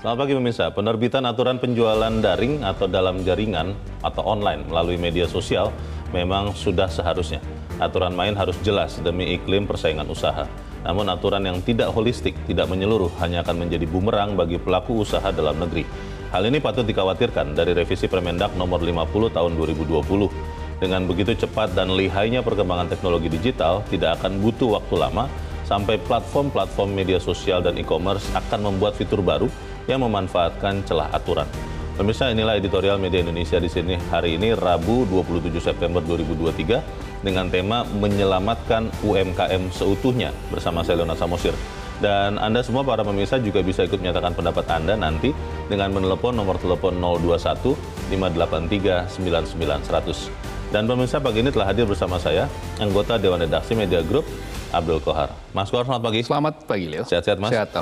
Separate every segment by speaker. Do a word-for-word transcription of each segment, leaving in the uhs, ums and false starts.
Speaker 1: Selamat pagi pemirsa. Penerbitan aturan penjualan daring atau dalam jaringan atau online melalui media sosial memang sudah seharusnya. Aturan main harus jelas demi iklim persaingan usaha. Namun aturan yang tidak holistik, tidak menyeluruh, hanya akan menjadi bumerang bagi pelaku usaha dalam negeri. Hal ini patut dikhawatirkan dari revisi Permendak nomor lima puluh tahun dua ribu dua puluh. Dengan begitu cepat dan lihainya perkembangan teknologi digital, tidak akan butuh waktu lama sampai platform-platform media sosial dan e-commerce akan membuat fitur baru yang memanfaatkan celah aturan. Pemirsa, inilah editorial Media Indonesia di sini hari ini, Rabu dua puluh tujuh September dua ribu dua puluh tiga, dengan tema menyelamatkan U M K M seutuhnya bersama saya Leonard Samosir. Dan Anda semua para pemirsa juga bisa ikut menyatakan pendapat Anda nanti dengan menelepon nomor telepon nol dua satu lima delapan tiga sembilan sembilan seratus. Dan pemirsa, pagi ini telah hadir bersama saya anggota Dewan Redaksi Media Group, Abdul Kohar. Mas Kohar, selamat pagi.
Speaker 2: Selamat pagi, Leo.
Speaker 1: Sehat-sehat, Mas?
Speaker 2: Sehat,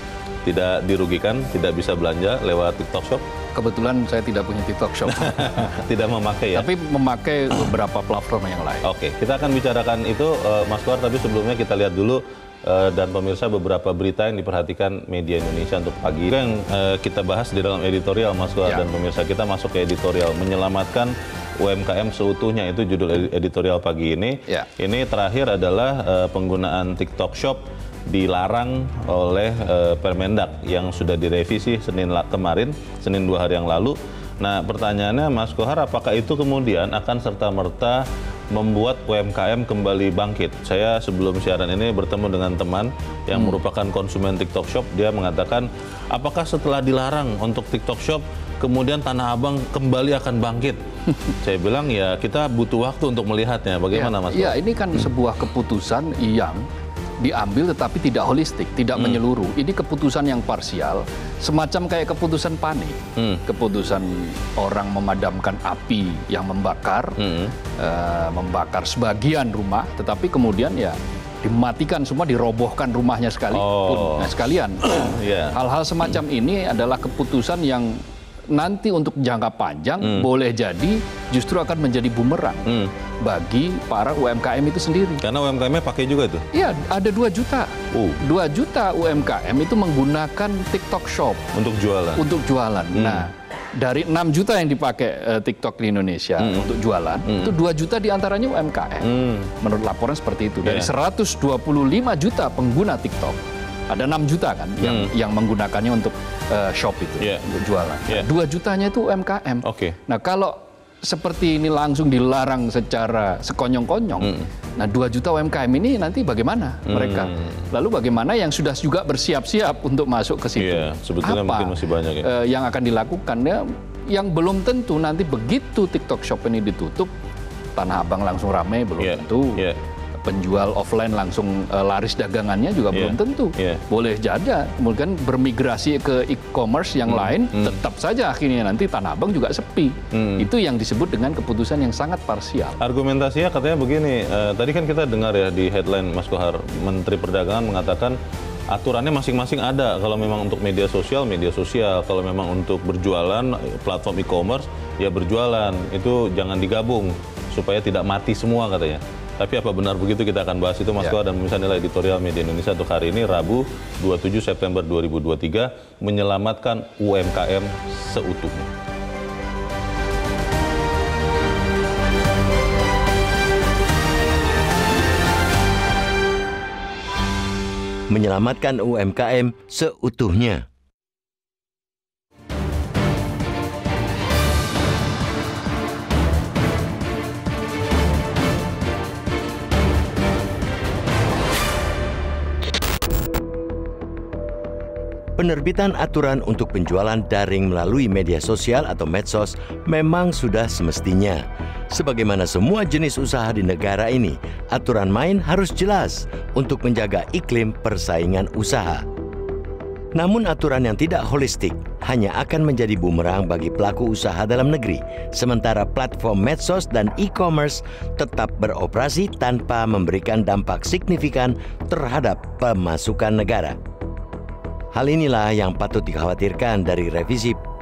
Speaker 1: Tidak dirugikan, tidak bisa belanja lewat TikTok Shop?
Speaker 2: Kebetulan saya tidak punya TikTok Shop.
Speaker 1: Tidak memakai ya?
Speaker 2: Tapi memakai beberapa platform yang lain.
Speaker 1: Oke, kita akan bicarakan itu, uh, Mas Kohar, tapi sebelumnya kita lihat dulu uh, dan pemirsa beberapa berita yang diperhatikan Media Indonesia untuk pagi. Itu yang uh, kita bahas di dalam editorial, Mas Kohar, ya. Dan pemirsa kita masuk ke editorial menyelamatkan U M K M seutuhnya, itu judul editorial pagi ini. Ya. Ini terakhir adalah uh, penggunaan TikTok Shop dilarang oleh uh, Permendak yang sudah direvisi Senin kemarin, Senin dua hari yang lalu. Nah, pertanyaannya, Mas Kohar, apakah itu kemudian akan serta-merta membuat U M K M kembali bangkit? Saya sebelum siaran ini bertemu dengan teman yang hmm. merupakan konsumen TikTok Shop. Dia mengatakan, apakah setelah dilarang untuk TikTok Shop, kemudian Tanah Abang kembali akan bangkit? Saya bilang, ya kita butuh waktu untuk melihatnya. Bagaimana, Mas?
Speaker 2: Ya, ini kan sebuah keputusan yang diambil tetapi tidak holistik, tidak hmm. menyeluruh. Ini keputusan yang parsial, semacam kayak keputusan panik. Hmm. Keputusan orang memadamkan api yang membakar, hmm. uh, membakar sebagian rumah, tetapi kemudian ya dimatikan semua, dirobohkan rumahnya sekali, oh. nah, sekalian. yeah. Hal-hal semacam ini adalah keputusan yang nanti untuk jangka panjang hmm. boleh jadi justru akan menjadi bumerang hmm. bagi para U M K M itu sendiri.
Speaker 1: Karena U M K M-nya pakai juga itu?
Speaker 2: Iya, ada dua juta.
Speaker 1: Uh.
Speaker 2: dua juta U M K M itu menggunakan TikTok Shop.
Speaker 1: Untuk jualan?
Speaker 2: Untuk jualan. Hmm. Nah, dari enam juta yang dipakai uh, TikTok di Indonesia hmm. untuk jualan, hmm. itu dua juta diantaranya U M K M. Hmm. Menurut laporan seperti itu. Dari yeah. seratus dua puluh lima juta pengguna TikTok, ada enam juta kan hmm. yang yang menggunakannya untuk uh, shop itu, yeah. untuk jualan. Yeah. dua jutanya itu U M K M.
Speaker 1: Okay.
Speaker 2: Nah, kalau seperti ini langsung dilarang secara sekonyong-konyong, hmm. nah dua juta U M K M ini nanti bagaimana hmm. mereka? Lalu bagaimana yang sudah juga bersiap-siap untuk masuk ke situ?
Speaker 1: Yeah, sebetulnya
Speaker 2: apa
Speaker 1: mungkin masih banyak ya.
Speaker 2: uh, yang akan dilakukan? Ya, yang belum tentu nanti begitu TikTok Shop ini ditutup, Tanah Abang langsung ramai, belum yeah. tentu. Yeah. Penjual offline langsung uh, laris dagangannya juga yeah. belum tentu. Yeah. Boleh jadi kemudian bermigrasi ke e-commerce yang hmm. lain, hmm. tetap saja akhirnya nanti Tanah Abang juga sepi. Hmm. Itu yang disebut dengan keputusan yang sangat parsial.
Speaker 1: Argumentasinya katanya begini, uh, tadi kan kita dengar ya di headline Mas Kohar, Menteri Perdagangan mengatakan aturannya masing-masing ada. Kalau memang untuk media sosial, media sosial. Kalau memang untuk berjualan, platform e-commerce, ya berjualan. Itu jangan digabung supaya tidak mati semua katanya. Tapi apa benar begitu, kita akan bahas itu, Mas Kohar, dan pemirsa, inilah editorial Media Indonesia untuk hari ini, Rabu dua puluh tujuh September dua ribu dua puluh tiga, menyelamatkan U M K M seutuhnya.
Speaker 3: Menyelamatkan U M K M seutuhnya. Penerbitan aturan untuk penjualan daring melalui media sosial atau medsos memang sudah semestinya. Sebagaimana semua jenis usaha di negara ini, aturan main harus jelas untuk menjaga iklim persaingan usaha. Namun aturan yang tidak holistik hanya akan menjadi bumerang bagi pelaku usaha dalam negeri, sementara platform medsos dan e-commerce tetap beroperasi tanpa memberikan dampak signifikan terhadap pemasukan negara. Hal inilah yang patut dikhawatirkan dari revisi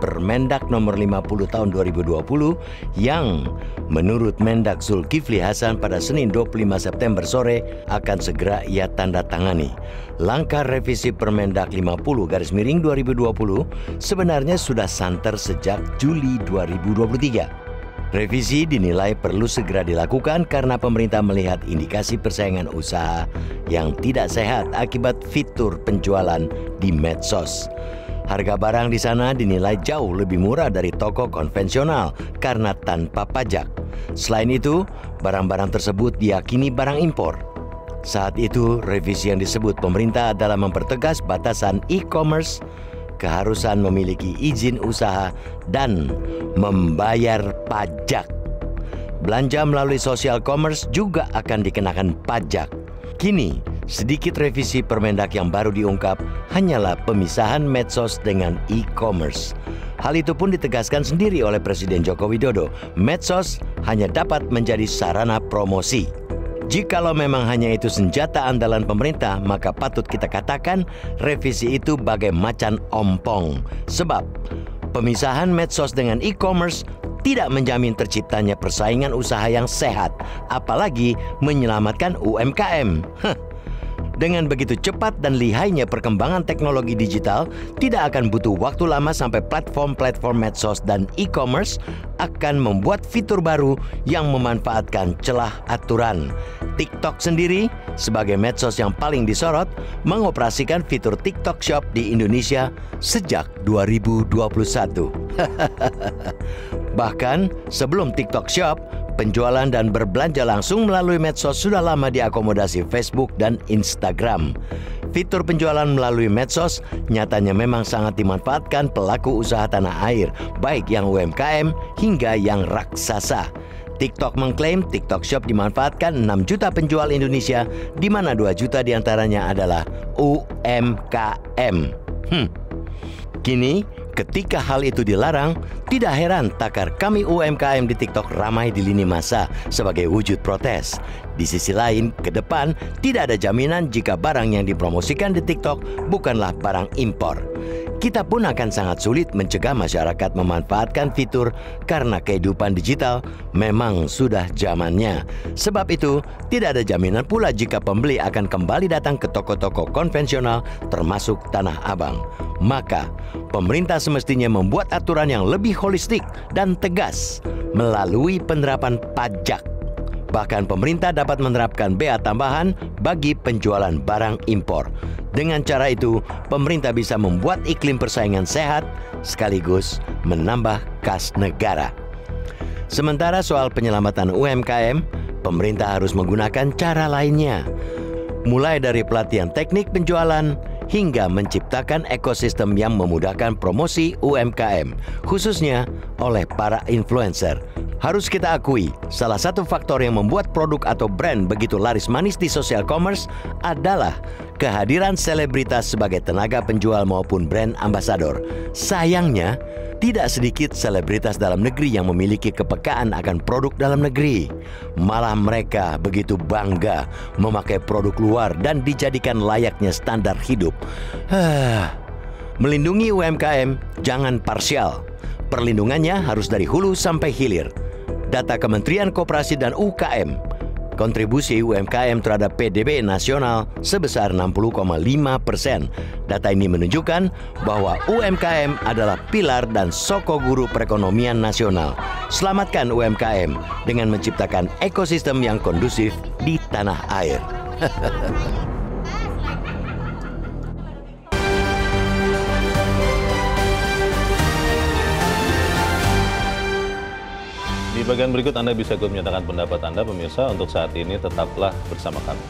Speaker 3: Permendak nomor lima puluh tahun dua ribu dua puluh yang menurut Mendak Zulkifli Hasan pada Senin dua puluh lima September sore akan segera ia tanda tangani. Langkah revisi Permendak lima puluh garis miring dua ribu dua puluh sebenarnya sudah santer sejak Juli dua ribu dua puluh tiga. Revisi dinilai perlu segera dilakukan karena pemerintah melihat indikasi persaingan usaha yang tidak sehat akibat fitur penjualan di medsos. Harga barang di sana dinilai jauh lebih murah dari toko konvensional karena tanpa pajak. Selain itu, barang-barang tersebut diyakini barang impor. Saat itu, revisi yang disebut pemerintah adalah mempertegas batasan e-commerce, keharusan memiliki izin usaha, dan membayar pajak. Belanja melalui social commerce juga akan dikenakan pajak. Kini, sedikit revisi Permendak yang baru diungkap hanyalah pemisahan medsos dengan e-commerce. Hal itu pun ditegaskan sendiri oleh Presiden Joko Widodo. Medsos hanya dapat menjadi sarana promosi. Jikalau memang hanya itu senjata andalan pemerintah, maka patut kita katakan revisi itu bagai macan ompong. Sebab pemisahan medsos dengan e-commerce tidak menjamin terciptanya persaingan usaha yang sehat, apalagi menyelamatkan U M K M. Huh. Dengan begitu cepat dan lihainya perkembangan teknologi digital, tidak akan butuh waktu lama sampai platform-platform medsos dan e-commerce akan membuat fitur baru yang memanfaatkan celah aturan. TikTok sendiri, sebagai medsos yang paling disorot, mengoperasikan fitur TikTok Shop di Indonesia sejak dua ribu dua puluh satu. Bahkan sebelum TikTok Shop, penjualan dan berbelanja langsung melalui medsos sudah lama diakomodasi Facebook dan Instagram. Fitur penjualan melalui medsos nyatanya memang sangat dimanfaatkan pelaku usaha tanah air, baik yang U M K M hingga yang raksasa. TikTok mengklaim TikTok Shop dimanfaatkan enam juta penjual Indonesia, di mana dua juta diantaranya adalah U M K M. Hmm. Kini, ketika hal itu dilarang, tidak heran takar kami U M K M di TikTok ramai di lini masa sebagai wujud protes. Di sisi lain, ke depan tidak ada jaminan jika barang yang dipromosikan di TikTok bukanlah barang impor. Kita pun akan sangat sulit mencegah masyarakat memanfaatkan fitur karena kehidupan digital memang sudah zamannya. Sebab itu, tidak ada jaminan pula jika pembeli akan kembali datang ke toko-toko konvensional termasuk Tanah Abang. Maka, pemerintah semestinya membuat aturan yang lebih holistik dan tegas melalui penerapan pajak. Bahkan pemerintah dapat menerapkan bea tambahan bagi penjualan barang impor. Dengan cara itu, pemerintah bisa membuat iklim persaingan sehat sekaligus menambah kas negara. Sementara soal penyelamatan U M K M, pemerintah harus menggunakan cara lainnya. Mulai dari pelatihan teknik penjualan hingga menciptakan ekosistem yang memudahkan promosi U M K M, khususnya oleh para influencer. Harus kita akui, salah satu faktor yang membuat produk atau brand begitu laris manis di social commerce adalah kehadiran selebritas sebagai tenaga penjual maupun brand ambasador. Sayangnya, tidak sedikit selebritas dalam negeri yang memiliki kepekaan akan produk dalam negeri. Malah mereka begitu bangga memakai produk luar dan dijadikan layaknya standar hidup. Melindungi U M K M jangan parsial. Perlindungannya harus dari hulu sampai hilir. Data Kementerian Koperasi dan U K M, kontribusi U M K M terhadap P D B nasional sebesar enam puluh koma lima persen. Data ini menunjukkan bahwa U M K M adalah pilar dan soko guru perekonomian nasional. Selamatkan U M K M dengan menciptakan ekosistem yang kondusif di tanah air.
Speaker 1: Di bagian berikut Anda bisa ikut menyatakan pendapat Anda, pemirsa. Untuk saat ini tetaplah bersama kami.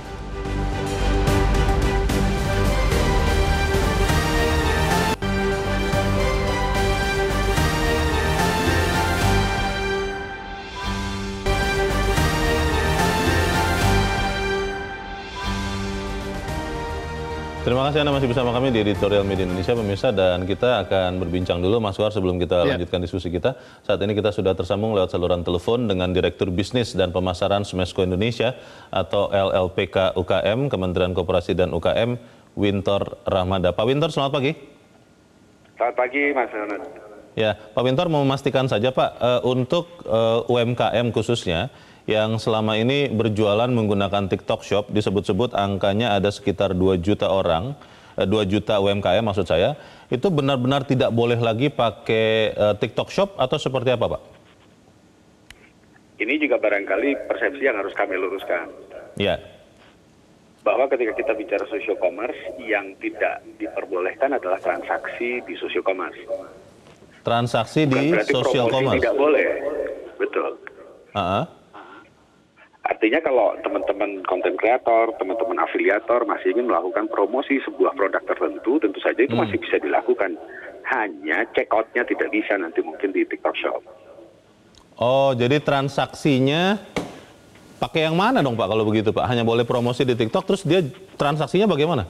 Speaker 1: Terima kasih Anda masih bersama kami di Editorial Media Indonesia, pemirsa, dan kita akan berbincang dulu, Mas Suar, sebelum kita ya. lanjutkan diskusi kita. Saat ini kita sudah tersambung lewat saluran telepon dengan Direktur Bisnis dan Pemasaran Smesco Indonesia atau L L P K U K M, Kementerian Koperasi dan U K M, Wintor Rahmada. Pak Wintor, selamat pagi.
Speaker 4: Selamat pagi, Mas Ronald.
Speaker 1: Ya, Pak Wintor mau memastikan saja Pak, uh, untuk uh, U M K M khususnya yang selama ini berjualan menggunakan TikTok Shop, disebut-sebut angkanya ada sekitar dua juta orang, uh, dua juta U M K M maksud saya, itu benar-benar tidak boleh lagi pakai uh, TikTok Shop atau seperti apa Pak?
Speaker 4: Ini juga barangkali persepsi yang harus kami luruskan.
Speaker 1: Ya.
Speaker 4: Bahwa ketika kita bicara social commerce, yang tidak diperbolehkan adalah transaksi di social commerce.
Speaker 1: Transaksi di social commerce
Speaker 4: tidak boleh, betul.
Speaker 1: Uh-huh.
Speaker 4: Artinya kalau teman-teman konten kreator, teman-teman afiliator masih ingin melakukan promosi sebuah produk tertentu, tentu saja itu hmm. masih bisa dilakukan. Hanya check out-nya tidak bisa nanti mungkin di TikTok Shop.
Speaker 1: Oh, jadi transaksinya pakai yang mana dong Pak kalau begitu Pak? Hanya boleh promosi di TikTok, terus dia transaksinya bagaimana?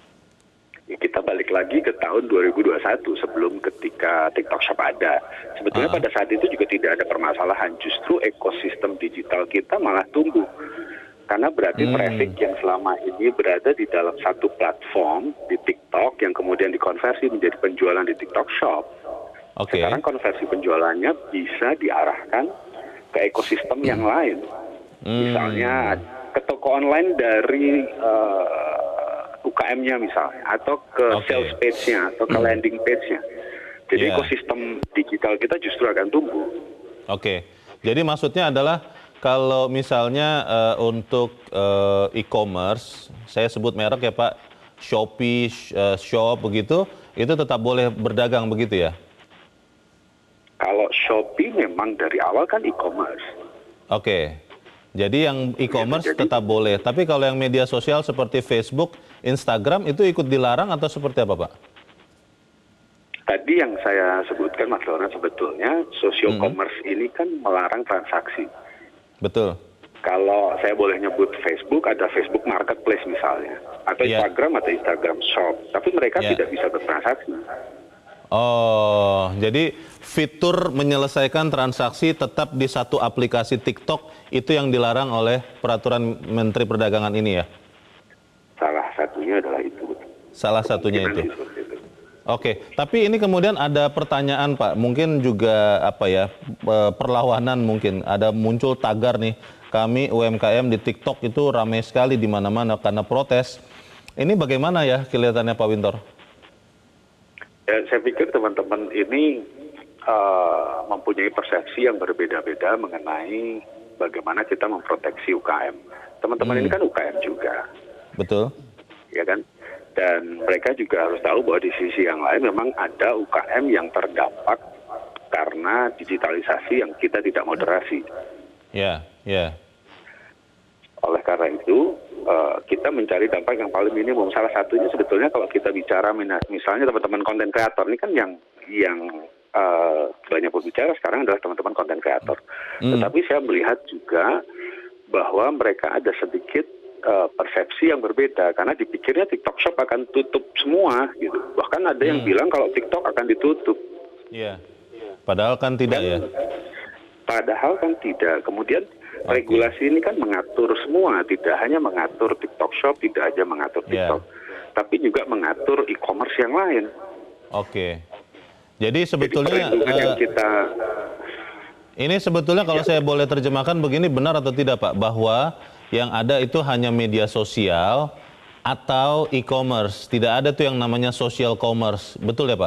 Speaker 1: Kita
Speaker 4: balik lagi ke tahun dua ribu dua puluh satu sebelum ketika TikTok Shop ada. Sebetulnya uh-huh. pada saat itu juga tidak ada permasalahan. Justru ekosistem digital kita malah tumbuh. Karena berarti hmm. traffic yang selama ini berada di dalam satu platform di TikTok yang kemudian dikonversi menjadi penjualan di TikTok Shop. Okay. Sekarang konversi penjualannya bisa diarahkan ke ekosistem hmm. yang lain. Hmm. Misalnya ke toko online dari uh, U K M-nya misalnya, atau ke okay. sales page-nya, atau ke landing page-nya. Jadi yeah. ekosistem digital kita justru akan tumbuh.
Speaker 1: Oke, okay. Jadi maksudnya adalah kalau misalnya uh, untuk uh, e-commerce, saya sebut merek ya Pak, Shopee, uh, Shop begitu, itu tetap boleh berdagang begitu ya?
Speaker 4: Kalau Shopee memang dari awal kan e-commerce.
Speaker 1: Oke. Okay. Jadi yang e-commerce ya, tetap boleh, tapi kalau yang media sosial seperti Facebook, Instagram itu ikut dilarang atau seperti apa Pak?
Speaker 4: Tadi yang saya sebutkan Mas Lorna, sebetulnya social mm-hmm. commerce ini kan melarang transaksi.
Speaker 1: Betul.
Speaker 4: Kalau saya boleh nyebut Facebook, ada Facebook Marketplace misalnya, atau yeah. Instagram atau Instagram Shop, tapi mereka yeah. tidak bisa bertransaksi.
Speaker 1: Oh, jadi fitur menyelesaikan transaksi tetap di satu aplikasi TikTok itu yang dilarang oleh peraturan Menteri Perdagangan ini ya?
Speaker 4: Salah satunya adalah itu.
Speaker 1: Salah satunya itu. Oke, tapi ini kemudian ada pertanyaan Pak, mungkin juga apa ya, perlawanan mungkin, ada muncul tagar nih, kami U M K M di TikTok itu ramai sekali di mana-mana karena protes. Ini bagaimana ya kelihatannya Pak Wintor?
Speaker 4: Ya, saya pikir teman-teman ini uh, mempunyai persepsi yang berbeda-beda mengenai bagaimana kita memproteksi U K M. Teman-teman hmm. ini kan U K M juga.
Speaker 1: Betul.
Speaker 4: Ya kan? Dan mereka juga harus tahu bahwa di sisi yang lain memang ada U K M yang terdampak karena digitalisasi yang kita tidak moderasi.
Speaker 1: Ya, yeah, ya. Yeah.
Speaker 4: Oleh karena itu, uh, kita mencari dampak yang paling minimum. Salah satunya sebetulnya kalau kita bicara misalnya teman-teman konten kreator ini kan yang yang uh, banyak berbicara sekarang adalah teman-teman konten kreator. Mm. Tetapi saya melihat juga bahwa mereka ada sedikit uh, persepsi yang berbeda karena dipikirnya TikTok Shop akan tutup semua gitu. Bahkan ada yang mm. bilang kalau TikTok akan ditutup.
Speaker 1: Iya. Yeah. Padahal kan tidak. Dan, ya.
Speaker 4: Padahal kan tidak. Kemudian okay. regulasi ini kan mengatur semua, tidak hanya mengatur TikTok Shop, tidak hanya mengatur TikTok, yeah. tapi juga mengatur e-commerce yang lain.
Speaker 1: Oke. Okay. Jadi sebetulnya Jadi, uh, yang kita ini sebetulnya kalau ya. saya boleh terjemahkan begini, benar atau tidak Pak, bahwa yang ada itu hanya media sosial atau e-commerce, tidak ada tuh yang namanya social commerce, betul ya Pak?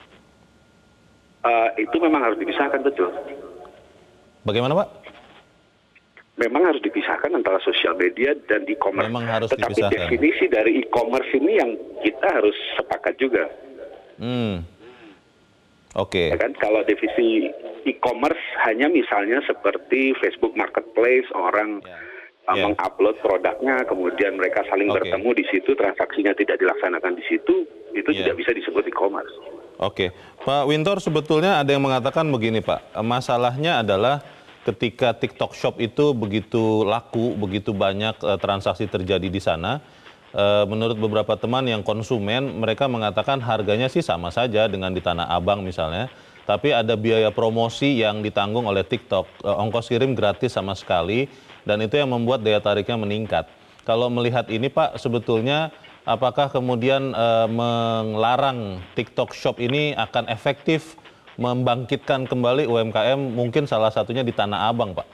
Speaker 4: Uh, itu memang harus dipisahkan, betul.
Speaker 1: Bagaimana Pak?
Speaker 4: Memang harus dipisahkan antara sosial media dan e-commerce.
Speaker 1: Memang harus
Speaker 4: Tetapi
Speaker 1: dipisahkan.
Speaker 4: definisi dari e-commerce ini yang kita harus sepakat juga.
Speaker 1: Hmm. Oke. Okay.
Speaker 4: Ya kan, kalau definisi e-commerce hanya misalnya seperti Facebook Marketplace, orang yeah. Uh, yeah. mengupload produknya, kemudian mereka saling okay. bertemu di situ, transaksinya tidak dilaksanakan di situ, itu yeah. tidak bisa disebut e-commerce.
Speaker 1: Oke, okay. Pak Wintor, sebetulnya ada yang mengatakan begini Pak, masalahnya adalah ketika TikTok Shop itu begitu laku, begitu banyak uh, transaksi terjadi di sana, uh, menurut beberapa teman yang konsumen, mereka mengatakan harganya sih sama saja dengan di Tanah Abang misalnya, tapi ada biaya promosi yang ditanggung oleh TikTok, uh, ongkos kirim gratis sama sekali, dan itu yang membuat daya tariknya meningkat. Kalau melihat ini Pak, sebetulnya apakah kemudian uh, melarang TikTok Shop ini akan efektif membangkitkan kembali U M K M, mungkin salah satunya di Tanah Abang, Pak?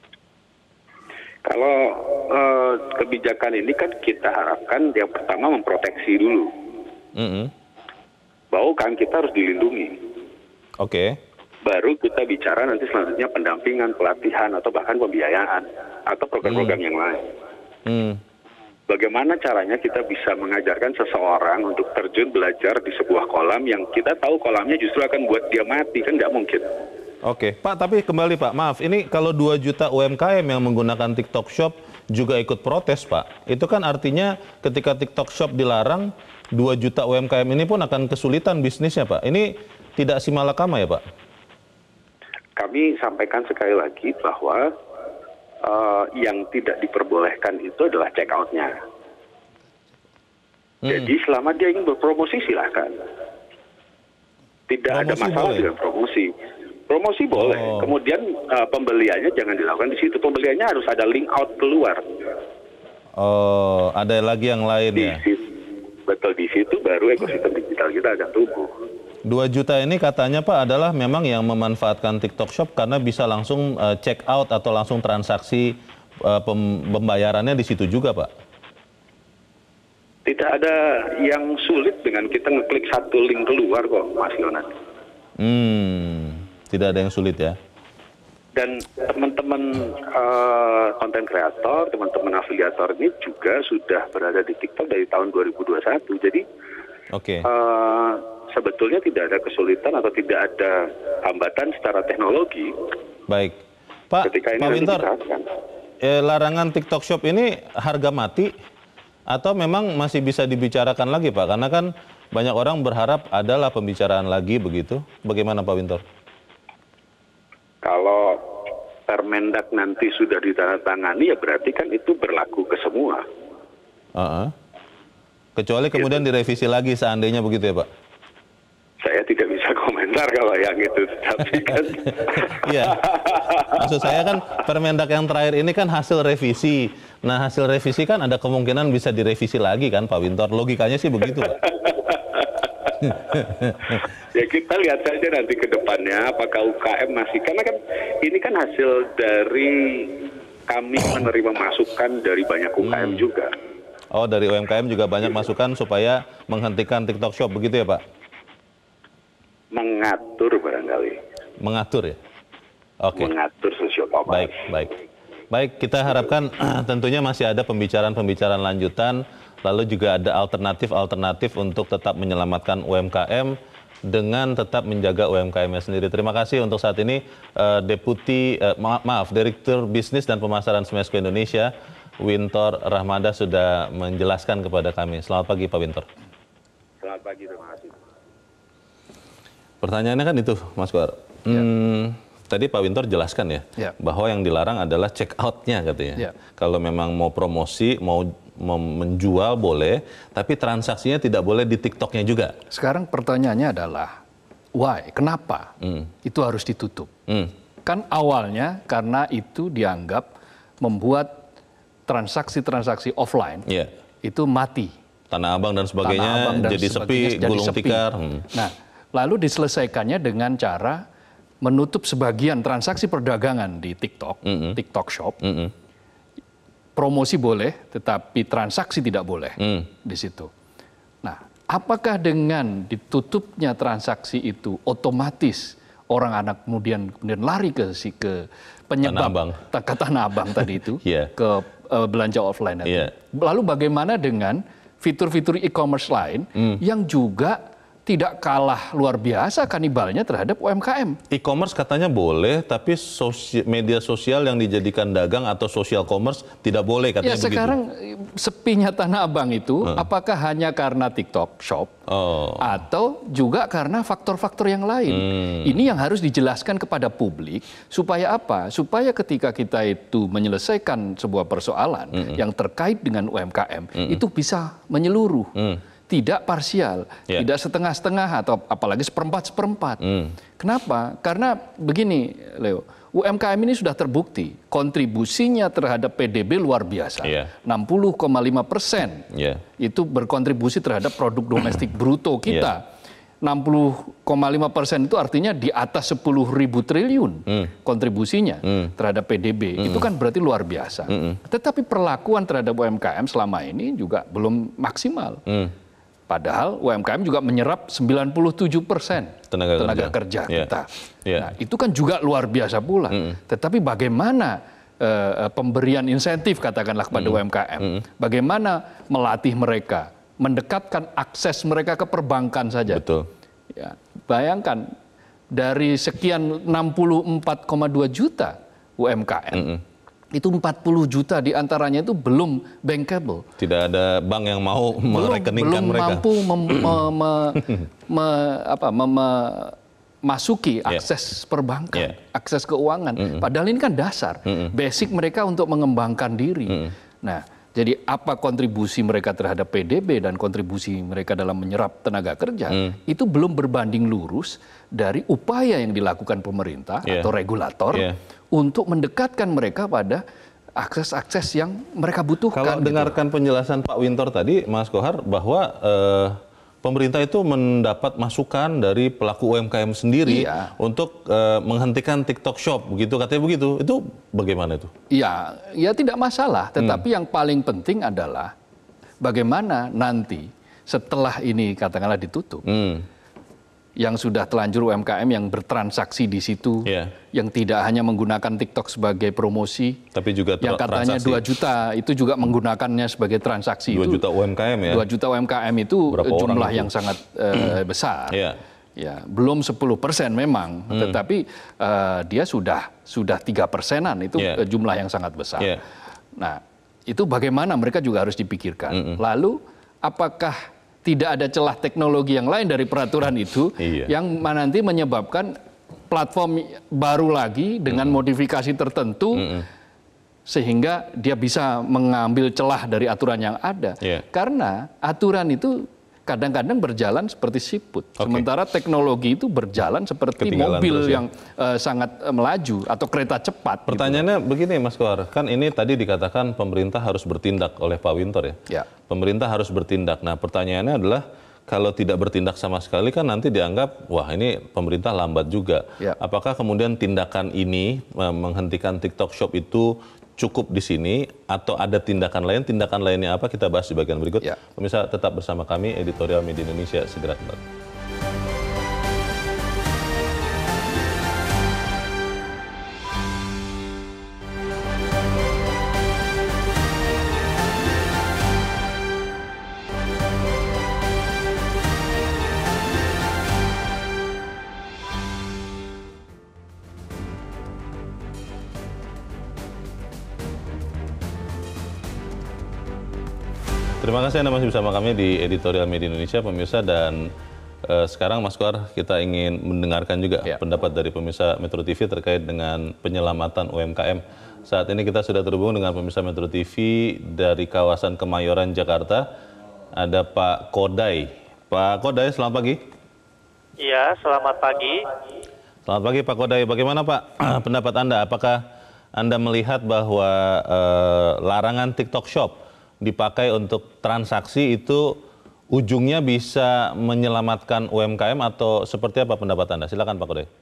Speaker 4: Kalau uh, kebijakan ini kan kita harapkan yang pertama memproteksi dulu. Mm-hmm. Bahwa U K M kita harus dilindungi.
Speaker 1: Oke. Okay. Baru
Speaker 4: kita bicara nanti selanjutnya pendampingan, pelatihan, atau bahkan pembiayaan, atau program-program mm. yang lain. Mm. Bagaimana caranya kita bisa mengajarkan seseorang untuk terjun belajar di sebuah kolam yang kita tahu kolamnya justru akan buat dia mati, kan nggak mungkin.
Speaker 1: Oke, Pak, tapi kembali Pak, maaf, ini kalau dua juta U M K M yang menggunakan TikTok Shop juga ikut protes, Pak. Itu kan artinya ketika TikTok Shop dilarang, dua juta U M K M ini pun akan kesulitan bisnisnya, Pak. Ini tidak simalakama ya, Pak?
Speaker 4: Kami sampaikan sekali lagi bahwa uh, yang tidak diperbolehkan itu adalah check out-nya. Hmm. Jadi selama dia ingin berpromosi silahkan. Tidak promosi ada masalah boleh. Dengan promosi. Promosi boleh, oh. Kemudian uh, pembeliannya jangan dilakukan di situ. Pembeliannya harus ada link out keluar.
Speaker 1: Oh, ada lagi yang lain
Speaker 4: di
Speaker 1: ya?
Speaker 4: Situ, betul, di situ baru ekosistem digital kita akan tumbuh.
Speaker 1: Dua juta ini katanya Pak adalah memang yang memanfaatkan TikTok Shop karena bisa langsung uh, check out atau langsung transaksi uh, pembayarannya di situ juga, Pak?
Speaker 4: Tidak ada yang sulit dengan kita ngeklik satu link keluar kok, Mas Yonan.
Speaker 1: Hmm, tidak ada yang sulit ya?
Speaker 4: Dan teman-teman konten uh, kreator, teman-teman afiliator ini juga sudah berada di TikTok dari tahun dua ribu dua puluh satu. Jadi,
Speaker 1: Oke. Okay.
Speaker 4: Uh, sebetulnya tidak ada kesulitan atau tidak ada hambatan secara teknologi.
Speaker 1: Baik, Pak,
Speaker 4: ketika ini
Speaker 1: Pak Winter, eh, larangan TikTok Shop ini harga mati atau memang masih bisa dibicarakan lagi, Pak? Karena kan banyak orang berharap adalah pembicaraan lagi begitu. Bagaimana, Pak Winter?
Speaker 4: Kalau Permendak nanti sudah ditandatangani, ya berarti kan itu berlaku ke semua.
Speaker 1: Uh-uh. Kecuali kemudian gitu. Direvisi lagi seandainya begitu ya, Pak?
Speaker 4: Saya tidak bisa komentar kalau yang itu, tapi kan...
Speaker 1: Iya, maksud saya kan Permendak yang terakhir ini kan hasil revisi. Nah, hasil revisi kan ada kemungkinan bisa direvisi lagi kan, Pak Winter? Logikanya sih begitu, Pak.
Speaker 4: Ya kita lihat saja nanti ke depannya apakah U K M masih, karena kan ini kan hasil dari kami menerima masukan dari banyak U K M hmm. juga.
Speaker 1: Oh, dari U M K M juga banyak masukan supaya menghentikan TikTok Shop begitu ya, Pak?
Speaker 4: Mengatur barangkali.
Speaker 1: Mengatur ya? Oke. Okay.
Speaker 4: Mengatur sosio-commerce.
Speaker 1: Baik, baik. Baik, kita harapkan tentunya masih ada pembicaraan-pembicaraan lanjutan, lalu juga ada alternatif-alternatif untuk tetap menyelamatkan U M K M dengan tetap menjaga U M K M-nya sendiri. Terima kasih untuk saat ini uh, Deputi, uh, ma maaf, Direktur Bisnis dan Pemasaran Smesco Indonesia, Wintor Rahmada sudah menjelaskan kepada kami. Selamat pagi, Pak Wintor.
Speaker 4: Selamat pagi, terima kasih.
Speaker 1: Pertanyaannya kan itu, Mas Koar. Hmm, ya. Tadi Pak Wintor jelaskan ya, ya, bahwa yang dilarang adalah check out-nya katanya. Ya. Kalau memang mau promosi, mau, mau menjual boleh, tapi transaksinya tidak boleh di TikTok-nya juga.
Speaker 2: Sekarang pertanyaannya adalah, why? Kenapa hmm. itu harus ditutup? Hmm. Kan awalnya karena itu dianggap membuat transaksi-transaksi offline ya. Itu mati.
Speaker 1: Tanah Abang dan sebagainya Abang dan jadi sebagainya, sepi, gulung sepi. tikar. Hmm.
Speaker 2: Nah, lalu diselesaikannya dengan cara menutup sebagian transaksi perdagangan di TikTok, mm -hmm. TikTok Shop. Mm -hmm. Promosi boleh, tetapi transaksi tidak boleh mm. di situ. Nah, apakah dengan ditutupnya transaksi itu otomatis orang anak kemudian kemudian lari ke si ke penyebab Tanah Abang. ke Tanah Abang tadi itu yeah. ke uh, belanja offline itu. Yeah. Lalu bagaimana dengan fitur-fitur e-commerce lain mm. yang juga tidak kalah luar biasa kanibalnya terhadap U M K M.
Speaker 1: E-commerce katanya boleh, tapi sosia media sosial yang dijadikan dagang atau social commerce tidak boleh katanya begitu.
Speaker 2: Ya sekarang sepinya Tanah Abang itu hmm. apakah hanya karena TikTok Shop oh. atau juga karena faktor-faktor yang lain. Hmm. Ini yang harus dijelaskan kepada publik supaya apa? Supaya ketika kita itu menyelesaikan sebuah persoalan hmm. yang terkait dengan U M K M hmm. itu bisa menyeluruh. Hmm. Tidak parsial, yeah. tidak setengah-setengah atau apalagi seperempat-seperempat. Mm. Kenapa? Karena begini, Leo, U M K M ini sudah terbukti kontribusinya terhadap P D B luar biasa, yeah. enam puluh koma lima persen yeah. itu berkontribusi terhadap produk domestik bruto kita. Yeah. enam puluh koma lima persen itu artinya di atas sepuluh ribu triliun hmm. kontribusinya hmm. terhadap P D B. Hmm. Itu kan berarti luar biasa. Hmm. Tetapi perlakuan terhadap U M K M selama ini juga belum maksimal. Hmm. Padahal U M K M juga menyerap sembilan puluh tujuh persen tenaga, tenaga kerja, kerja kita. Yeah. Yeah. Nah, itu kan juga luar biasa pula. Hmm. Tetapi bagaimana uh, pemberian insentif katakanlah kepada hmm. U M K M? Hmm. Bagaimana melatih mereka? Mendekatkan akses mereka ke perbankan saja. Betul. Ya, bayangkan dari sekian enam puluh empat koma dua juta U M K M, mm -mm. itu empat puluh juta diantaranya itu belum bankable.
Speaker 1: Tidak ada bank yang mau
Speaker 2: belum,
Speaker 1: merekeningkan
Speaker 2: belum
Speaker 1: mereka.
Speaker 2: Mampu mem, me, me, me, apa, memasuki akses yeah. perbankan, yeah. akses keuangan. Mm -mm. Padahal ini kan dasar, mm -mm. basic mereka untuk mengembangkan diri. Mm -mm. Nah. Jadi apa kontribusi mereka terhadap P D B dan kontribusi mereka dalam menyerap tenaga kerja hmm. itu belum berbanding lurus dari upaya yang dilakukan pemerintah yeah. atau regulator yeah. untuk mendekatkan mereka pada akses-akses yang mereka butuhkan.
Speaker 1: Kalau gitu. Dengarkan penjelasan Pak Wintor tadi, Mas Kohar, bahwa eh, pemerintah itu mendapat masukan dari pelaku U M K M sendiri iya. untuk uh, menghentikan TikTok Shop, begitu katanya begitu. Itu bagaimana itu?
Speaker 2: Iya, ya tidak masalah. Tetapi hmm. yang paling penting adalah bagaimana nanti setelah ini katakanlah ditutup, hmm. yang sudah telanjur U M K M yang bertransaksi di situ, yeah. yang tidak hanya menggunakan TikTok sebagai promosi, tapi juga yang katanya dua juta itu juga menggunakannya sebagai transaksi.
Speaker 1: dua juta U M K M ya?
Speaker 2: dua juta U M K M itu berapa jumlah yang itu? sangat uh, besar. Yeah. Ya, belum sepuluh persen memang, hmm. tetapi uh, dia sudah sudah tiga persenan itu yeah. jumlah yang sangat besar. Yeah. Nah, itu bagaimana mereka juga harus dipikirkan. Mm -mm. Lalu apakah tidak ada celah teknologi yang lain dari peraturan itu iya. yang nanti menyebabkan platform baru lagi dengan mm-hmm. modifikasi tertentu mm-hmm. sehingga dia bisa mengambil celah dari aturan yang ada. Yeah. Karena aturan itu kadang-kadang berjalan seperti siput. Okay. Sementara teknologi itu berjalan seperti Ketinggalan mobil terus, ya? yang uh, sangat uh, melaju atau kereta cepat.
Speaker 1: Pertanyaannya
Speaker 2: gitu.
Speaker 1: begini Mas Kohar, kan ini tadi dikatakan pemerintah harus bertindak oleh Pak Wintor ya? Ya. Pemerintah harus bertindak. Nah pertanyaannya adalah kalau tidak bertindak sama sekali kan nanti dianggap wah ini pemerintah lambat juga. Ya. Apakah kemudian tindakan ini menghentikan TikTok Shop itu cukup di sini atau ada tindakan lain? Tindakan lainnya apa? Kita bahas di bagian berikut. Ya. Pemirsa tetap bersama kami, Editorial Media Indonesia segera kembali. Terima kasih Anda masih bersama kami di Editorial Media Indonesia, pemirsa. Dan eh, sekarang Mas Kohar, kita ingin mendengarkan juga ya. pendapat dari pemirsa Metro T V terkait dengan penyelamatan U M K M. Saat ini kita sudah terhubung dengan pemirsa Metro T V dari kawasan Kemayoran, Jakarta. Ada Pak Kodai. Pak Kodai, selamat pagi.
Speaker 5: Iya, selamat pagi.
Speaker 1: Selamat pagi Pak Kodai. Bagaimana Pak pendapat Anda? Apakah Anda melihat bahwa eh, larangan TikTok Shop dipakai untuk transaksi itu ujungnya bisa menyelamatkan U M K M atau seperti apa pendapat Anda? Silakan Pak Kodai.